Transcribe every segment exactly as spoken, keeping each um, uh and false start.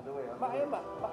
Mbak, ayo Mbak. Mbak.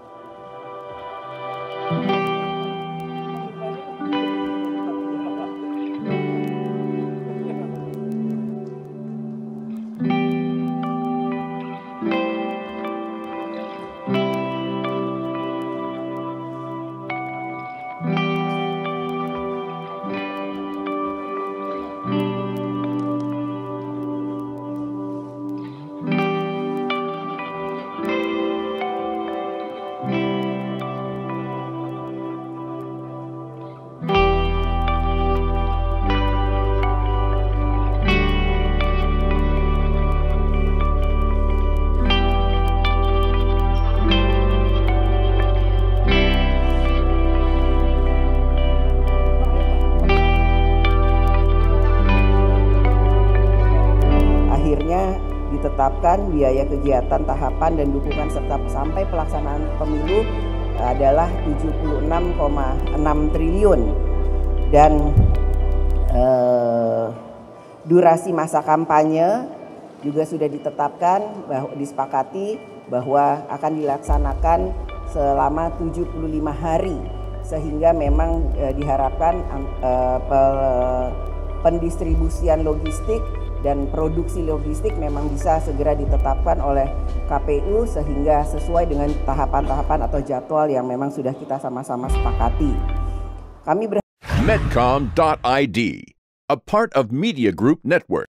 Akhirnya ditetapkan biaya kegiatan, tahapan, dan dukungan serta sampai pelaksanaan pemilu adalah tujuh puluh enam koma enam triliun dan eh, durasi masa kampanye juga sudah ditetapkan bahwa disepakati bahwa akan dilaksanakan selama tujuh puluh lima hari sehingga memang eh, diharapkan eh, pendistribusian logistik dan produksi logistik memang bisa segera ditetapkan oleh K P U sehingga sesuai dengan tahapan-tahapan atau jadwal yang memang sudah kita sama-sama sepakati. Kami ber- Medcom dot I D, a part of Media Group Network.